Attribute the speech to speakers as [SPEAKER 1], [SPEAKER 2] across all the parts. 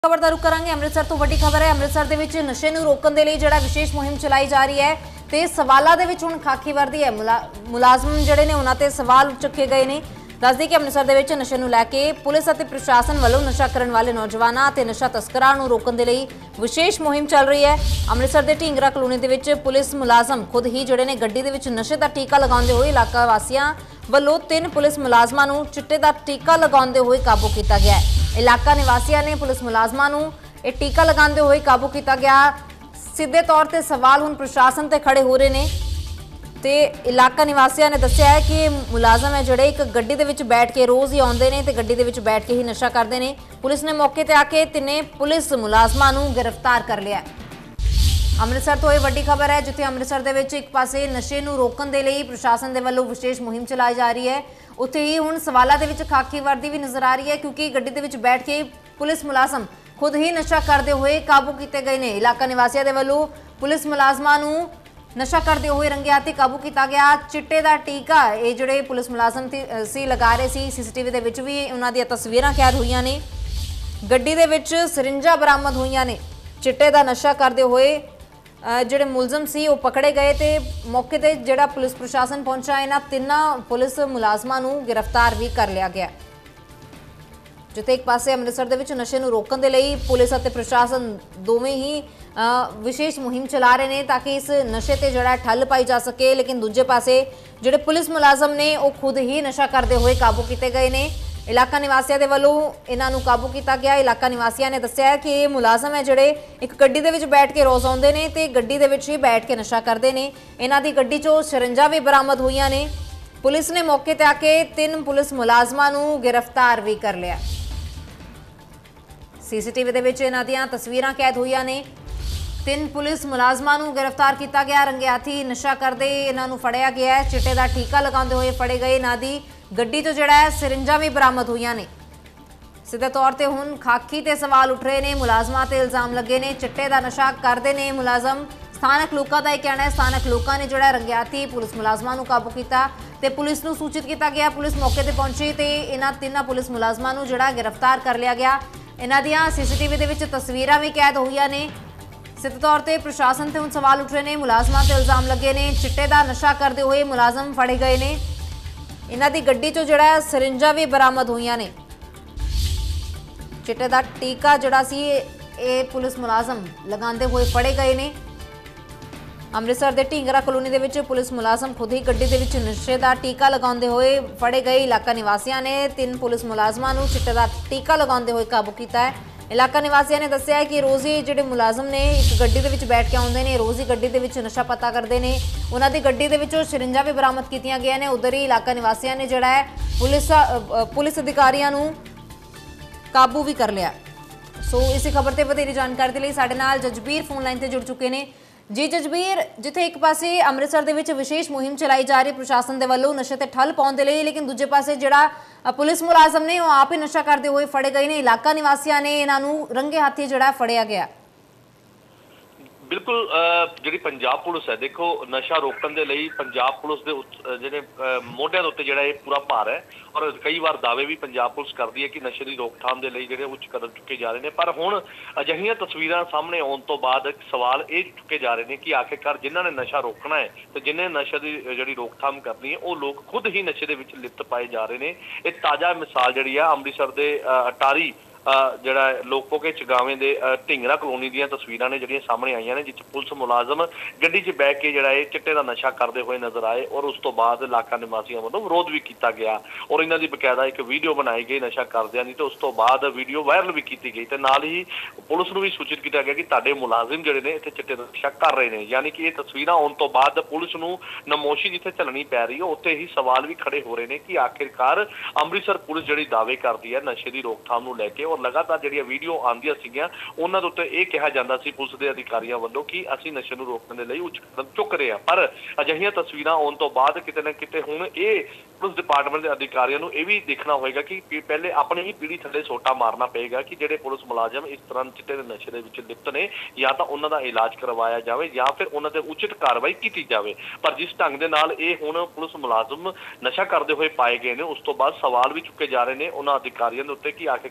[SPEAKER 1] खबर का रुख करांगे। अमृतसर तो वड्डी खबर है। अमृतसर ਦੇ ਵਿੱਚ ਨਸ਼ੇ ਨੂੰ ਰੋਕਣ ਦੇ ਲਈ ਜਿਹੜਾ ਵਿਸ਼ੇਸ਼ ਮੁਹਿੰਮ ਚਲਾਈ ਜਾ ਰਹੀ ਹੈ ਤੇ ਸਵਾਲਾਂ ਦੇ ਵਿੱਚ ਹੁਣ ਖਾਕੀ ਵਰਦੀ ਹੈ। ਮੁਲਾਜ਼ਮ ਜਿਹੜੇ ਨੇ ਉਹਨਾਂ ਤੇ ਸਵਾਲ ਚੁੱਕੇ ਗਏ ਨੇ। ਦੱਸਦੀ ਕਿ ਅੰਮ੍ਰਿਤਸਰ ਦੇ ਵਿੱਚ ਨਸ਼ੇ ਨੂੰ ਲੈ ਕੇ ਪੁਲਿਸ ਅਤੇ ਪ੍ਰਸ਼ਾਸਨ ਵੱਲੋਂ ਨਸ਼ਾ ਕਰਨ ਵਾਲੇ ਨੌਜਵਾਨਾਂ ਤੇ ਨਸ਼ਾ ਤਸਕਰਾਂ ਨੂੰ ਰੋਕਣ ਦੇ ਲਈ ਵਿਸ਼ੇਸ਼ ਮੁਹਿੰਮ ਚੱਲ ਰਹੀ ਹੈ। ਅੰਮ੍ਰਿਤਸਰ ਦੇ ਢੀਂਗਰਾ ਕਲੋਨੀ ਦੇ ਵਿੱਚ ਪੁਲਿਸ ਮੁਲਾਜ਼ਮ ਖੁਦ ਹੀ ਜਿਹੜੇ ਨੇ ਗੱਡੀ ਦੇ ਵਿੱਚ ਨਸ਼ੇ ਦਾ ਟੀਕਾ ਲਗਾਉਂਦੇ ਹੋਏ ਇਲਾਕਾ ਵਾਸੀਆਂ ਵੱਲੋਂ 3 ਪੁਲਿਸ ਮੁਲਾਜ਼ਮਾਂ ਨੂੰ ਚਿੱਟੇ ਦਾ ਟੀਕਾ ਲਗਾਉਂਦੇ ਹੋਏ ਕਾਬੂ ਕੀਤਾ ਗਿਆ ਹੈ। इलाका निवासियों ने पुलिस मुलाजमां नूं ये टीका लगाते हुए काबू किया गया। सीधे तौर पर सवाल हुण प्रशासन ते खड़े हो रहे ने ते इलाका निवासियों ने दस्सिया है कि मुलाजम है जिहड़े एक गड्डी दे विच बैठ के रोज़ ही आउंदे ने ते गड्डी दे विच बैठ के ही नशा करते हैं। पुलिस ने मौके ते आके तिने पुलिस मुलाजमां नूं गिरफ्तार कर लिया। अमृतसर तो यह वड्डी खबर है जिथे अमृतसर दे विच एक पासे नशे नूं रोकण दे लई प्रशासन दे वल्लों विशेष मुहिम चलाई जा रही है, उत्थे ही हुण सवालों दे विच खाकी वर्दी भी नज़र आ रही है क्योंकि गड्डी दे विच बैठ के पुलिस मुलाजम खुद ही नशा करते हुए काबू किए गए हैं। इलाका निवासियों के वल्लों पुलिस मुलाजमां नूं नशा करते हुए रंगे हाथी काबू किया गया। चिट्टे का टीका ये जोड़े पुलिस मुलाजम सी लगा रहे सी, सीसीटीवी दे विच भी उन्हां दी तस्वीरां कैद हुई ने। गड्डी दे विच सिरिंजा बरामद हुई ने। चिट्टे का नशा करते हुए ਜਿਹੜੇ ਮੁਲਜ਼ਮ ਸੀ ਉਹ ਪਕੜੇ ਗਏ ਤੇ ਮੌਕੇ ਤੇ ਜਿਹੜਾ ਪੁਲਿਸ ਪ੍ਰਸ਼ਾਸਨ ਪਹੁੰਚਾ ਇਹਨਾਂ ਤਿੰਨਾਂ ਪੁਲਿਸ ਮੁਲਾਜ਼ਮਾਂ ਨੂੰ ਗ੍ਰਿਫਤਾਰ ਵੀ ਕਰ ਲਿਆ ਗਿਆ। ਜਿੱਥੇ ਇੱਕ ਪਾਸੇ ਅੰਮ੍ਰਿਤਸਰ ਦੇ ਵਿੱਚ ਨਸ਼ੇ ਨੂੰ ਰੋਕਣ ਦੇ ਲਈ ਪੁਲਿਸ ਅਤੇ ਪ੍ਰਸ਼ਾਸਨ ਦੋਵੇਂ ਹੀ ਵਿਸ਼ੇਸ਼ ਮੁਹਿੰਮ ਚਲਾ ਰਹੇ ਨੇ ਤਾਂ ਕਿ ਇਸ ਨਸ਼ੇ ਤੇ ਜਿਹੜਾ ਠੱਲ ਪਾਈ ਜਾ ਸਕੇ, ਲੇਕਿਨ ਦੂਜੇ ਪਾਸੇ ਜਿਹੜੇ ਪੁਲਿਸ ਮੁਲਾਜ਼ਮ ਨੇ ਉਹ ਖੁਦ ਹੀ ਨਸ਼ਾ ਕਰਦੇ ਹੋਏ ਕਾਬੂ ਕੀਤੇ ਗਏ ਨੇ। इलाका निवासियों के वलों इन्हों काबू किया गया। इलाका निवासियों ने दस्सिया है कि ये मुलाजम है जोड़े एक गड्डी दे विच बैठ के रोज़ आउंदे ने ते गड्डी दे विच ही बैठ के नशा करते हैं। इन्हां दी गड्डी चों सिरिंजां भी बरामद हुई ने। पुलिस ने मौके ते आके 3 पुलिस मुलाजमां नूं गिरफ्तार भी कर लिया। सीसीटीवी दे विच इन्हां दीयां तस्वीरां कैद हुई ने। 3 पुलिस मुलाजमां नूं गिरफ्तार किया गया। रंगे हाथी नशा करते इन्हां नूं फड़िया गया है। चिट्टे का टीका लगाते हुए फड़े गए। इन्हां दी गड्डी तो जोड़ा है सिरिंजा भी बरामद हुई ने। सीधे तौर पर हुण खाकी ते सवाल उठ रहे हैं। मुलाजमां ते इल्जाम लगे ने चिट्टे का नशा करते हैं मुलाजम। स्थानक लोगों का यह कहना है स्थानक लोगों ने जोड़ा रंगे हाथी पुलिस मुलाजमां नूं काबू किया ते पुलिस नूं सूचित किया गया। पुलिस मौके पर पहुंची तो इन्हां 3 पुलिस मुलाजमां नूं जोड़ा गिरफ्तार कर लिया गया। इन्हां दीयां सीसीटीवी दे विच तस्वीरां भी कैद हुई ने। सीधे तौर पर प्रशासन से हुण सवाल उठ रहे हैं। मुलाजमां ते इल्जाम लगे ने चिट्टे का नशा करते हुए मुलाजम फड़े गए ने। इन्हां दी गड्डी चों जिहड़ा सिरिंजा भी बरामद हुई ने। चिट्टे का टीका जिहड़ा सी ये पुलिस मुलाजम लगाते हुए फड़े गए ने। अमृतसर के ढींगरा कलोनी दे विच पुलिस मुलाजम खुद ही गड्डी दे विच नशे का टीका लगाते हुए फड़े गए। इलाका निवासियों ने 3 पुलिस मुलाजमां नूं चिट्टे का टीका लगाते हुए काबू किया है। इलाका निवासियों ने दस्सिया है कि रोज़ ही जिहड़े मुलाजम ने एक गड्डी दे विच बैठ के आउंदे ने, रोज़ ही गड्डी दे विच नशा पता करते हैं। उन्हां दी गड्डी दे विचों सिरिंजां भी बरामद कीतियां गईयां ने। उधर ही इलाका निवासियों ने जिहड़ा है पुलिस अधिकारियों नूं काबू भी कर लिया। सो इसी खबर ते वधेरे जानकारी दे लई साडे नाल जजबीर फोन लाइन ते जुड़ चुके ने। जी जजबीर, जिथे एक पासे अमृतसर दे विच विशेष मुहिम चलाई जा रही प्रशासन दे वल्लों नशे ते ठल पाउण दे लई, लेकिन दूजे पासे जिहड़ा पुलिस मुलाजम ने वो आप ही नशा करते हुए फड़े गए ने। इलाका निवासियों ने इन्हां नूं रंगे हाथी जिहड़ा फड़िया गया।
[SPEAKER 2] बिल्कुल जी पंजाब पुलिस है देखो नशा रोकने के लिए पंजाब पुलिस के जिहड़े मोढियां दे उत्ते जिहड़ा ये पूरा भार है और कई बार दावे भी पंजाब पुलिस करती है कि नशे की रोकथाम के लिए जिहड़े उच्च कदम चुके जा रहे हैं। पर हुण अजिहियां तस्वीरां सामने आउण तो बाद सवाल ये चुके जा रहे हैं कि आखिरकार जिन्हां ने नशा रोकना है तो जिन्हें नशे की जिहड़ी रोकथाम करनी है वो लोग खुद ही नशे के विच लिप्त पाए जा रहे हैं। एक ताज़ा मिसाल जिहड़ी है अमृतसर के अटारी जिहड़ा लोको के चगावे दे ढींगरा कलोनी दी तस्वीरां ने जिहड़ियां सामने आईयां ने जिस पुलिस मुलाजम गड्डी 'च बैठ के जिहड़ा है चिट्टे का नशा करते हुए नजर आए और उस तो बाद इलाका निवासियों वालों विरोध भी किया गया और इन्हां दी बकायदा एक वीडियो बनाई गई नशा करदियां दी ते उस तो बाद वीडियो वायरल भी की गई ते नाल ही पुलिस नूं भी सूचित किया गया कि तुहाडे मुलाजिम जिहड़े ने इत्थे चिट्टे दा नशा कर रहे हैं। यानी कि ये तस्वीरां आउण तो बाद पुलिस नूं नमोशी जिथे झलनी पै रही है उत्थे ही सवाल भी खड़े हो रहे हैं कि आखिरकार अमृतसर पुलिस जिहड़ी दावे करती है नशे की रोकथाम नूं लैके और लगातार जिहड़ियां वीडियो आंदियां सीगियां उन्हां दे उत्ते इह कहा जांदा सी पुलिस दे अधिकारियों वल्लों कि असीं नशे नूं रोकण दे लई उच्च कदम चुक रहे हैं। पर अजिहियां तस्वीरां आउण तो बाद किते ना किते हुण इह पुलिस डिपार्टमेंट के अधिकारियों को यह भी देखना होगा कि पहले अपनी ही पीढ़ी थले सोटा मारना पेगा कि जेडे पुलिस मुलाजम इस तरह चिट्टे के नशे के लिप्त ने या तो उन्हों का इलाज करवाया जाए या फिर उन्होंने उचित कार्रवाई की जाए। पर जिस ढंग के नाल ये हुण पुलिस मुलाजम नशा करते हुए पाए गए हैं उस तो बाद सवाल भी चुके जा रहे हैं उन्होंने अधिकारियों के उत्ते कि आखिरकार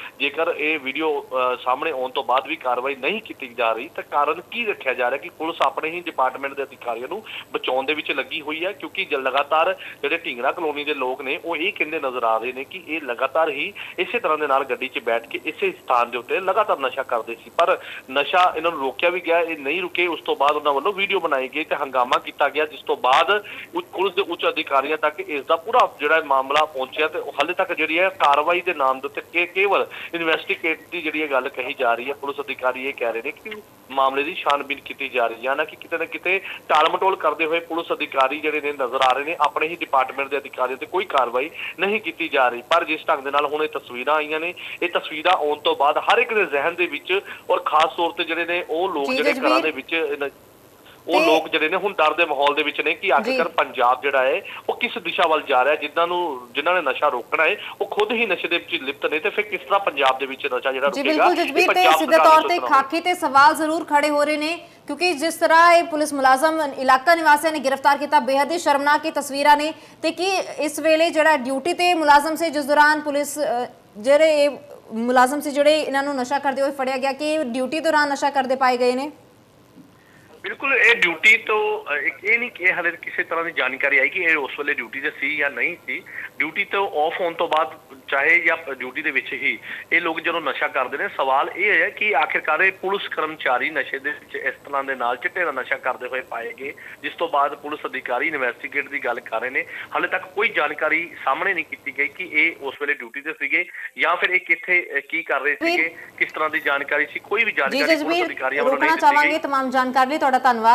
[SPEAKER 2] ਜੇਕਰ ਇਹ ਵੀਡੀਓ ਸਾਹਮਣੇ ਆਉਣ ਤੋਂ ਬਾਅਦ ਵੀ ਕਾਰਵਾਈ ਨਹੀਂ ਕੀਤੀ ਜਾ ਰਹੀ ਤਾਂ ਕਾਰਨ ਕੀ ਰੱਖਿਆ ਜਾ ਰਿਹਾ ਕਿ ਪੁਲਿਸ ਆਪਣੇ ਹੀ ਡਿਪਾਰਟਮੈਂਟ ਦੇ ਅਧਿਕਾਰੀਆਂ ਨੂੰ ਬਚਾਉਣ ਦੇ ਵਿੱਚ ਲੱਗੀ ਹੋਈ ਹੈ, ਕਿਉਂਕਿ ਲਗਾਤਾਰ ਜਿਹੜੇ ਢੀਂਗਰਾ ਕਲੋਨੀ ਦੇ ਲੋਕ ਨੇ ਉਹ ਇਹ ਕਹਿੰਦੇ ਨਜ਼ਰ ਆ ਰਹੇ ਨੇ ਕਿ ਇਹ ਲਗਾਤਾਰ ਹੀ ਇਸੇ ਤਰ੍ਹਾਂ ਦੇ ਨਾਲ ਗੱਡੀ 'ਚ ਬੈਠ ਕੇ ਇਸੇ ਸਥਾਨ ਦੇ ਉੱਤੇ ਲਗਾਤਾਰ ਨਸ਼ਾ ਕਰਦੇ ਸੀ। ਪਰ ਨਸ਼ਾ ਇਹਨਾਂ ਨੂੰ ਰੋਕਿਆ ਵੀ ਗਿਆ, ਇਹ ਨਹੀਂ ਰੁਕੇ। ਉਸ ਤੋਂ ਬਾਅਦ ਉਹਨਾਂ ਵੱਲੋਂ ਵੀਡੀਓ ਬਣਾਈ ਗਈ ਤੇ ਹੰਗਾਮਾ ਕੀਤਾ ਗਿਆ, ਜਿਸ ਤੋਂ ਬਾਅਦ ਪੁਲਿਸ ਦੇ ਉੱਚ ਅਧਿਕਾਰੀਆਂ ਤੱਕ ਇਸ ਦਾ ਪੂਰਾ ਜਿਹੜਾ ਮਾਮਲਾ ਪਹੁੰਚਿਆ ਤੇ ਹਾਲੇ ਤੱਕ ਜਿਹੜੀ ਹੈ ਕਾਰਵਾਈ ਦੇ ਨਾਮ ਦੇ ਉੱਤੇ ਕੇਵਲ ਇਨਵੈਸਟੀਗੇਟ ਦੀ ਜਿਹੜੀ ਇਹ ਗੱਲ ਕਹੀ ਜਾ ਰਹੀ ਹੈ। ਪੁਲਿਸ ਅਧਿਕਾਰੀ ਇਹ ਕਹਿ ਰਹੇ ਨੇ ਕਿ ਮਾਮਲੇ ਦੀ ਛਾਣਬੀਨ ਕੀਤੀ ਜਾ ਰਹੀ ਹੈ, ਨਾ ਕਿ ਕਿਤੇ ਨਾ ਕਿਤੇ ਟਾਲ ਮਟੋਲ ਕਰਦੇ ਹੋਏ ਪੁਲਿਸ ਅਧਿਕਾਰੀ ਜਿਹੜੇ ਨੇ ਨਜ਼ਰ ਆ ਰਹੇ ਨੇ। ਆਪਣੇ ਹੀ ਡਿਪਾਰਟਮੈਂਟ ਦੇ ਅਧਿਕਾਰੀਆਂ ਤੇ ਕੋਈ ਕਾਰਵਾਈ ਨਹੀਂ ਕੀਤੀ ਜਾ ਰਹੀ। ਪਰ ਜਿਸ ਢੰਗ ਦੇ ਨਾਲ ਹੁਣ ਇਹ ਤਸਵੀਰਾਂ ਆਈਆਂ ਨੇ, ਇਹ ਤਸਵੀਰਾਂ ਆਉਣ ਤੋਂ ਬਾਅਦ ਹਰ ਇੱਕ ਦੇ ਜ਼ਿਹਨ ਦੇ ਵਿੱਚ ਔਰ ਖਾਸ ਤੌਰ ਤੇ ਜਿਹੜੇ ਨੇ ਉਹ ਲੋਕ ਜਿਹੜੇ ਘਰਾਂ ਦੇ ਵਿੱਚ ਉਹ ਲੋਕ ਜਿਹੜੇ ਨੇ ਹੁਣ ਡਰ ਦੇ ਮਾਹੌਲ ਦੇ ਵਿੱਚ ਨੇ ਕਿ ਆਖਿਰਕਾਰ ਪੰਜਾਬ ਜਿਹੜਾ ਹੈ ਉਹ ਕਿਸ ਦਿਸ਼ਾ ਵੱਲ ਜਾ ਰਿਹਾ। ਜਿਨ੍ਹਾਂ ਨੇ ਨਸ਼ਾ ਰੋਕਣਾ ਹੈ ਉਹ ਖੁਦ ਹੀ ਨਸ਼ੇ ਦੇ ਵਿੱਚ ਲਿਪਤ ਨੇ ਤੇ ਫਿਰ ਕਿਸ ਤਰ੍ਹਾਂ ਪੰਜਾਬ ਦੇ ਵਿੱਚ ਨਸ਼ਾ ਜਿਹੜਾ ਰੁਕੇਗਾ।
[SPEAKER 1] ਬਿਲਕੁਲ ਜਸਬੀਰ, ਤੇ ਸਿੱਧੇ ਤੌਰ ਤੇ ਖਾਕੀ ਤੇ ਸਵਾਲ ਜ਼ਰੂਰ ਖੜੇ ਹੋ ਰਹੇ ਨੇ, ਕਿਉਂਕਿ ਜਿਸ ਤਰ੍ਹਾਂ ਇਹ ਪੁਲਿਸ ਮੁਲਾਜ਼ਮ ਇਲਾਕਾ ਨਿਵਾਸੀਆਂ ਨੇ ਗ੍ਰਿਫਤਾਰ ਕੀਤਾ, ਬੇहद ਹੀ ਸ਼ਰਮਨਾਕ ਤਸਵੀਰਾਂ ਨੇ। ਤੇ ਕੀ ਇਸ ਵੇਲੇ ਜਿਹੜਾ ਡਿਊਟੀ ਤੇ ਮੁਲਾਜ਼ਮ ਸੀ, ਜਿਸ ਦੌਰਾਨ ਪੁਲਿਸ ਜਿਹੜੇ ਮੁਲਾਜ਼ਮ ਸੀ ਜਿਹੜੇ ਇਹਨਾਂ ਨੂੰ ਨਸ਼ਾ ਕਰਦੇ ਹੋਏ ਫੜਿਆ ਗਿਆ, ਕਿ ਡਿਊਟੀ ਦੌਰਾਨ ਨਸ਼ਾ ਕਰਦੇ ਪਾਏ ਗਏ ਨੇ?
[SPEAKER 2] ਬਿਲਕੁਲ, ਇਹ ਡਿਊਟੀ ਤੋਂ ਇਹ ਨਹੀਂ ਕਿ ਹਲੇ ਕਿਸੇ ਤਰ੍ਹਾਂ ਦੀ ਜਾਣਕਾਰੀ ਆਈ ਕਿ ਇਹ ਉਸ ਵੇਲੇ ਡਿਊਟੀ ਤੇ ਸੀ ਜਾਂ ਨਹੀਂ ਸੀ। ਡਿਊਟੀ ਤੋਂ ਆਫ ਹੋਣ ਤੋਂ ਬਾਅਦ ਚਾਹੇ ਜਾਂ ਡਿਊਟੀ ਦੇ ਵਿੱਚ ਹੀ ਇਹ ਲੋਕ ਜਦੋਂ ਨਸ਼ਾ ਕਰਦੇ ਨੇ, ਸਵਾਲ ਇਹ ਹੈ ਕਿ ਆਖਿਰਕਾਰ ਇਹ ਪੁਲਿਸ ਕਰਮਚਾਰੀ ਨਸ਼ੇ ਦੇ ਵਿੱਚ ਇਸ ਤਰ੍ਹਾਂ ਦੇ ਨਾਲ ਚਿੱਟੇ ਦਾ ਨਸ਼ਾ ਕਰਦੇ ਹੋਏ ਪਾਏ ਗਏ, ਜਿਸ ਤੋਂ ਬਾਅਦ ਪੁਲਿਸ ਅਧਿਕਾਰੀ ਇਨਵੈਸਟੀਗੇਟ ਦੀ ਗੱਲ ਕਰ ਰਹੇ ਨੇ। ਹਾਲੇ ਤੱਕ ਕੋਈ ਜਾਣਕਾਰੀ ਸਾਹਮਣੇ ਨਹੀਂ ਕੀਤੀ ਗਈ ਕਿ ਇਹ ਉਸ ਵੇਲੇ ਡਿਊਟੀ ਤੇ ਸੀਗੇ ਜਾਂ ਫਿਰ ਇਹ ਕਿੱਥੇ ਕੀ ਕਰ ਰਹੇ ਸੀਗੇ, ਕਿਸ ਤਰ੍ਹਾਂ ਦੀ ਜਾਣਕਾਰੀ ਸੀ, ਕੋਈ ਵੀ ਜਾਣਕਾਰੀ ਪੁਲਿਸ ਅਧਿਕਾਰੀਆਂ ਵੱਲੋਂ ਨਹੀਂ ਦਿੱਤੀ ਗਈ।
[SPEAKER 1] ਤਮਾਮ ਜਾਣਕਾਰੀ ਲਈ ਤੁਹਾਡਾ ਧੰਨਵਾਦ।